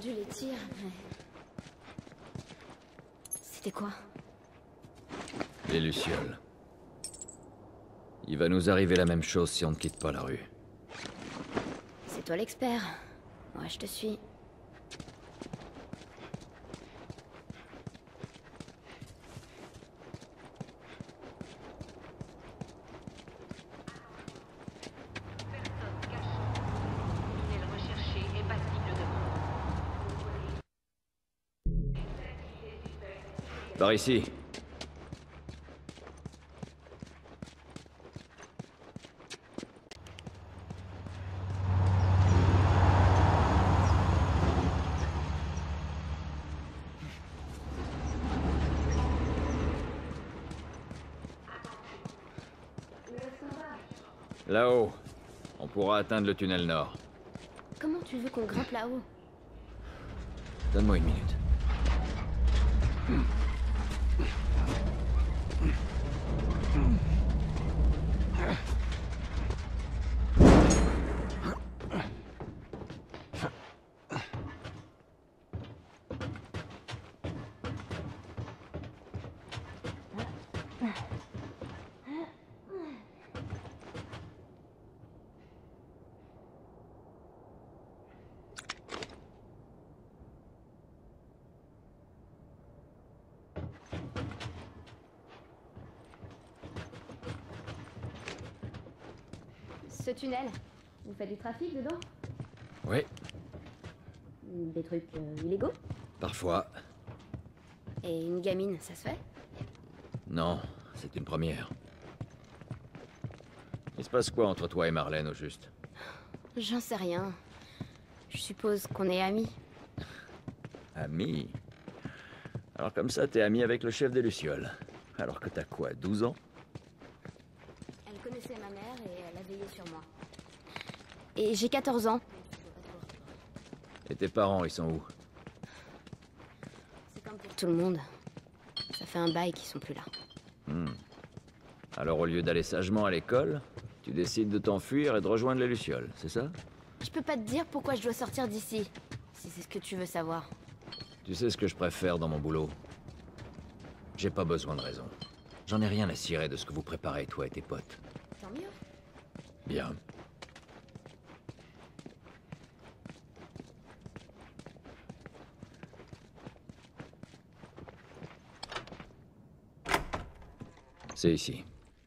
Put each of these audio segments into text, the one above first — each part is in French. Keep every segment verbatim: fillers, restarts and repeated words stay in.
entendu les tirs, mais... C'était quoi? Les Lucioles. Il va nous arriver la même chose si on ne quitte pas la rue. C'est toi l'expert. Moi, je te suis. Par ici. Là-haut, on pourra atteindre le tunnel nord. Comment tu veux qu'on grimpe là-haut? Donne-moi une minute. Ce tunnel, vous faites du trafic dedans? Oui, Des trucs euh, illégaux? parfois. Et une gamine, ça se fait? Non, c'est une première. Il se passe quoi entre toi et Marlène, au juste? J'en sais rien. Je suppose qu'on est amis. Amis? Alors comme ça, t'es ami avec le chef des Lucioles. Alors que t'as quoi, douze ans? Elle connaissait ma mère et elle a veillé sur moi. Et j'ai quatorze ans. Et tes parents, ils sont où? C'est comme pour tout le monde. Ça fait un bail qu'ils sont plus là. Hmm. Alors au lieu d'aller sagement à l'école, tu décides de t'enfuir et de rejoindre les Lucioles, c'est ça? Je peux pas te dire pourquoi je dois sortir d'ici, si c'est ce que tu veux savoir. Tu sais ce que je préfère dans mon boulot? J'ai pas besoin de raison. J'en ai rien à cirer de ce que vous préparez, toi et tes potes. Tant mieux. Bien. C'est ici.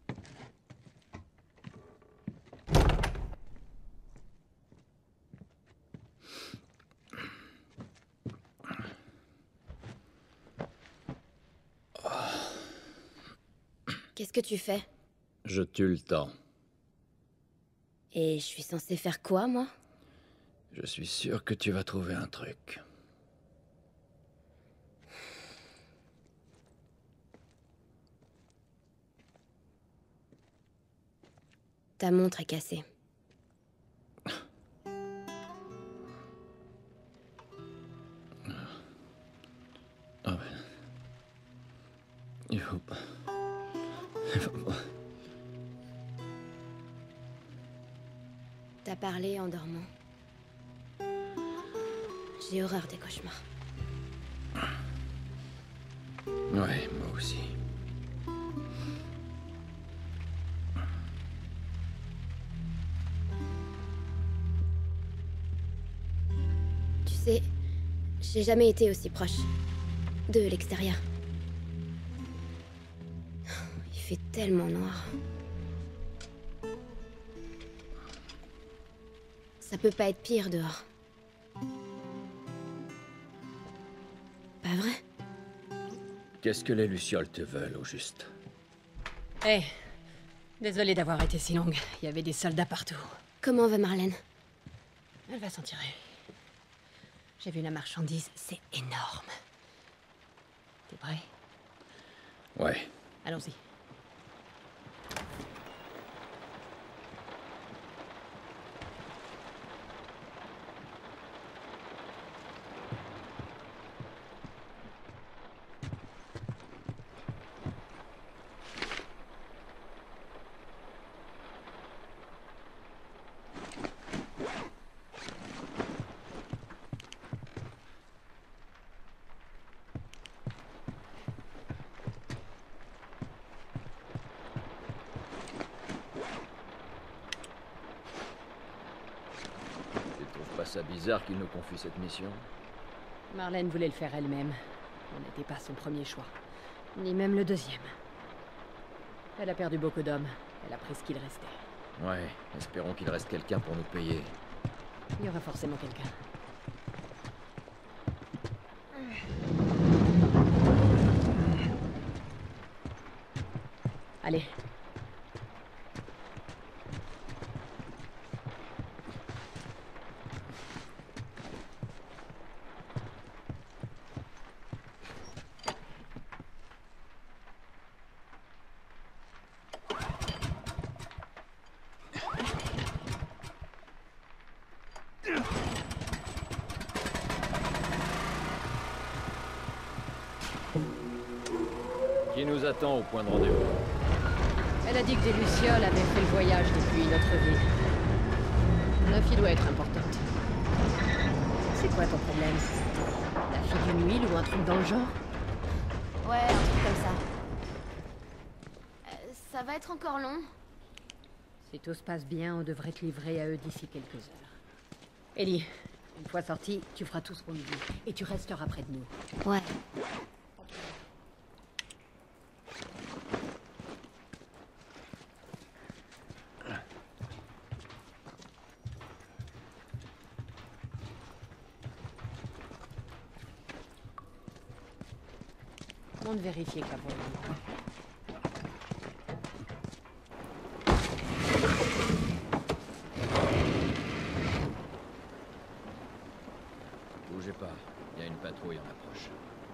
Qu'est-ce que tu fais? Je tue le temps. Et je suis censée faire quoi, moi? Je suis sûr que tu vas trouver un truc. Ta montre est cassée. Ah ouais. Il faut pas... Il faut pas... T'as parlé en dormant. J'ai horreur des cauchemars. Ouais, moi aussi. Tu sais, j'ai jamais été aussi proche de l'extérieur. Il fait tellement noir. Ça peut pas être pire dehors. Pas vrai? Qu'est-ce que les Lucioles te veulent, au juste? Hé, désolée d'avoir été si longue. Il y avait des soldats partout. Comment va Marlène? Elle va s'en tirer. J'ai vu la marchandise, c'est énorme. T'es prêt? Ouais. Allons-y. ça bizarre qu'il nous confie cette mission? Marlène voulait le faire elle-même. On n'était pas son premier choix. Ni même le deuxième. Elle a perdu beaucoup d'hommes. Elle a pris ce qu'il restait. Ouais, espérons qu'il reste quelqu'un pour nous payer. Il y aura forcément quelqu'un. Allez. Qui nous attend au point de rendez-vous? Elle a dit que des Lucioles avaient fait le voyage depuis notre ville. La fille doit être importante. C'est quoi ton problème? La fille d'une huile ou un truc dans le genre? Ouais, un truc comme ça. Euh, ça va être encore long. Si tout se passe bien, on devrait te livrer à eux d'ici quelques heures. Ellie, une fois sorti, tu feras tout ce qu'on nous dit. Et tu resteras près de nous. Ouais. On de vérifier que la voie est libre. Bougez pas, il y a une patrouille en approche.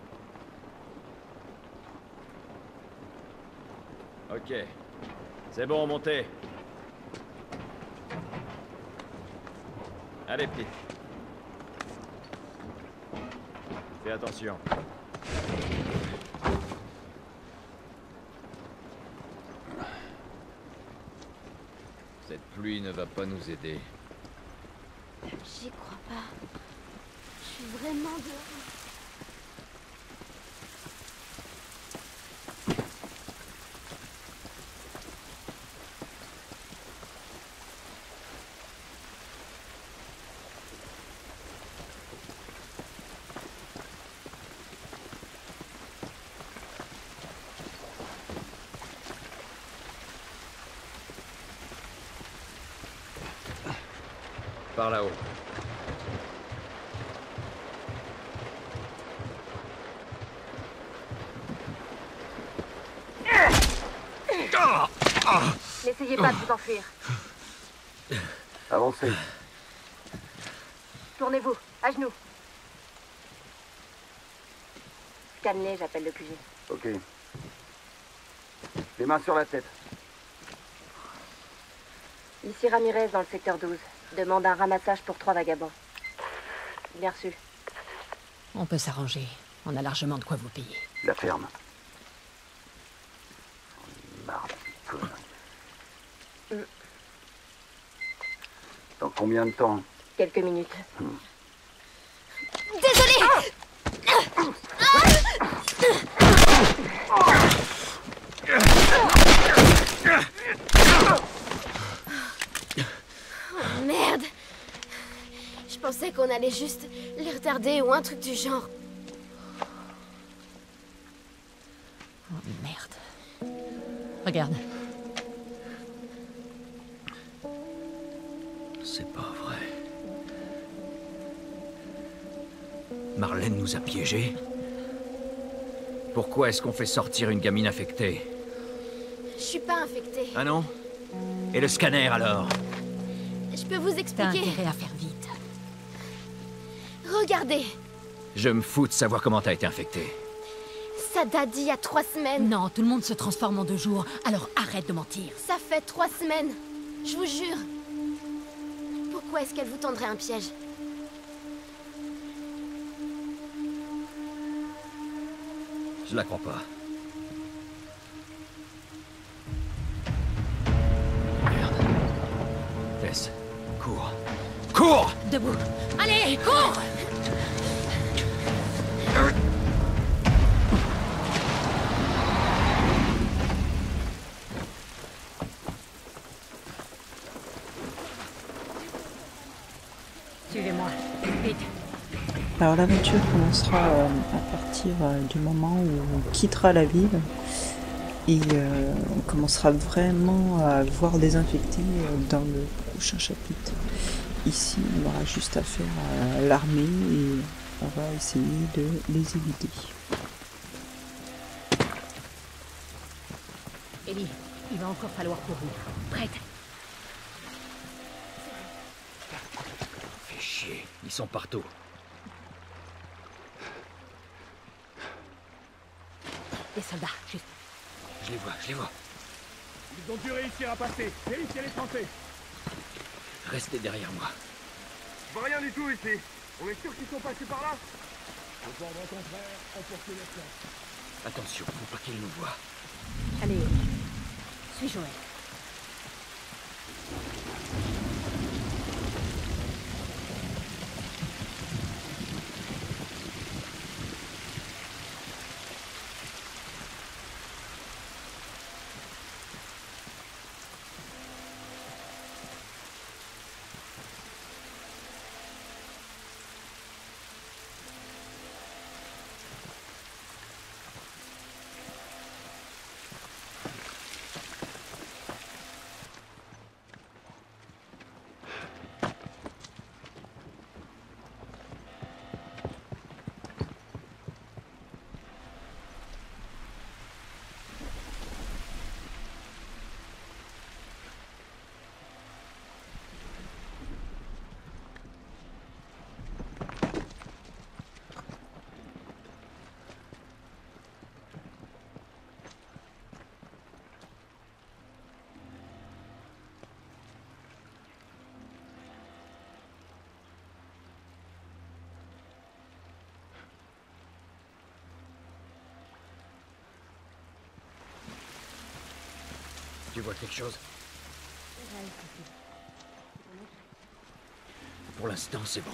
Ok. C'est bon, montez. Allez, petite. Fais attention. Cette pluie ne va pas nous aider. J'y crois pas. Je suis vraiment dehors. Par là-haut. N'essayez pas de vous enfuir. Avancez. Tournez-vous, à genoux. Stanley, j'appelle le Q G. Ok. Les mains sur la tête. Ici Ramirez dans le secteur douze. Demande un ramassage pour trois vagabonds. Bien reçu. On peut s'arranger. On a largement de quoi vous payer. La ferme. J'en ai marre de ces conneries. Mm. Dans combien de temps? Quelques minutes. Hmm. Désolée. Oh, merde. Je pensais qu'on allait juste les retarder ou un truc du genre. Oh merde. Regarde. C'est pas vrai. Marlène nous a piégés. Pourquoi est-ce qu'on fait sortir une gamine infectée? Je suis pas infectée. Ah non? Et le scanner alors? Je peux vous T'as expliquer. intérêt à faire vite. Regardez. Je me fous de savoir comment t'as été infectée. Ça date d'il y a trois semaines. Non, tout le monde se transforme en deux jours, alors arrête de mentir. Ça fait trois semaines. Je vous jure. Pourquoi est-ce qu'elle vous tendrait un piège? Je la crois pas. Merde. Tess, cours. Cours! Debout. Allez, cours! Suivez-moi. Alors l'aventure commencera euh, à partir euh, du moment où on quittera la ville et euh, on commencera vraiment à voir des infectés euh, dans le prochain chapitre. Ici, on aura juste affaire à l'armée et on va essayer de les éviter. Ellie, il va encore falloir courir. Prête? Fais chier, ils sont partout. Les soldats, juste. Je les vois, je les vois. Ils ont dû réussir à passer. Vérifiez les Français. Restez derrière moi. Je vois rien du tout ici. On est sûr qu'ils sont passés par là. Au ordre contraire, emportez les flancs. Attention, faut pas qu'ils nous voient. Allez, Ellie. Suis Joël. Tu vois quelque chose? Pour l'instant, c'est bon.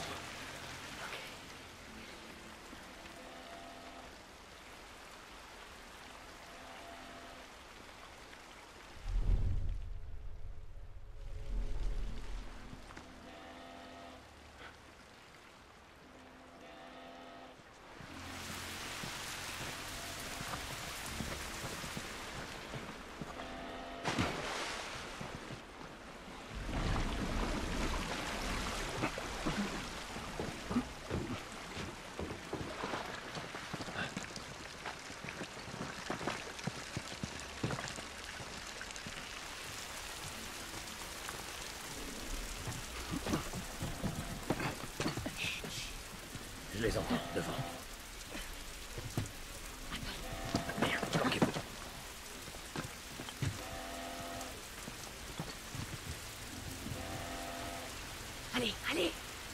Je les entends, devant. Merde, bloquez-vous. Allez, allez!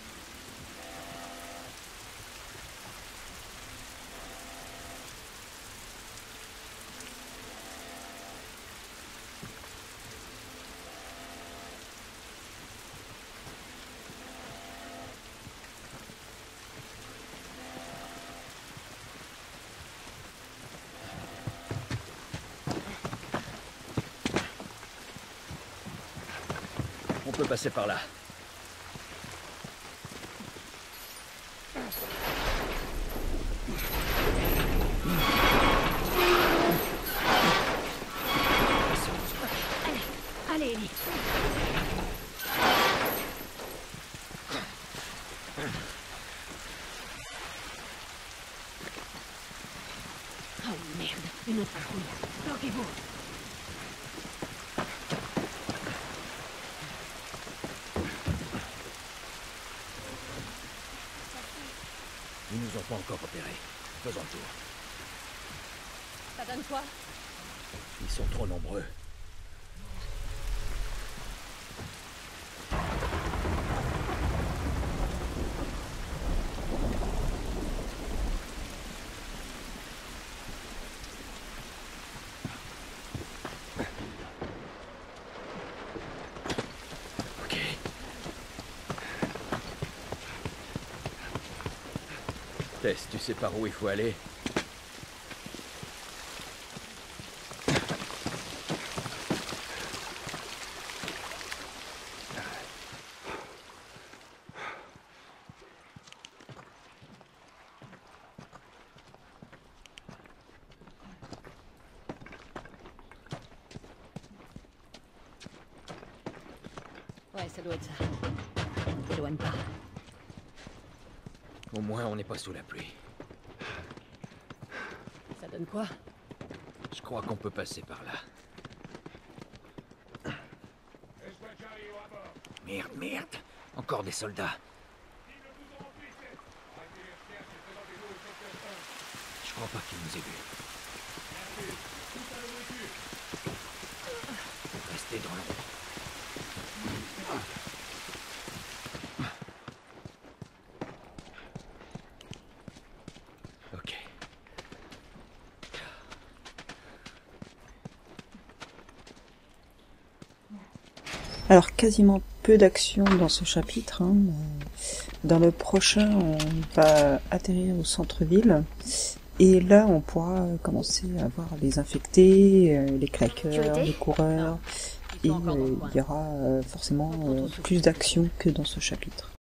On peut passer par là. Allez, Ellie! Oh merde, une autre patrouille. Bloquez-vous! Ils nous ont pas encore repérés. Faisons le tour. Ça donne quoi? Ils sont trop nombreux. Ok. Tess, tu sais par où il faut aller? ça doit être ça. T'éloigne pas. Au moins, on n'est pas sous la pluie. Ça donne quoi? Je crois qu'on peut passer par là. Merde, merde. Encore des soldats. Je crois pas qu'il nous ait vus. Restez dans l'ombre. Ok. Alors quasiment peu d'action dans ce chapitre. Hein. Dans le prochain, on va atterrir au centre-ville. Et là, on pourra commencer à voir les infectés, euh, les claqueurs, les coureurs. Et euh, il y aura euh, forcément euh, plus d'action que dans ce chapitre.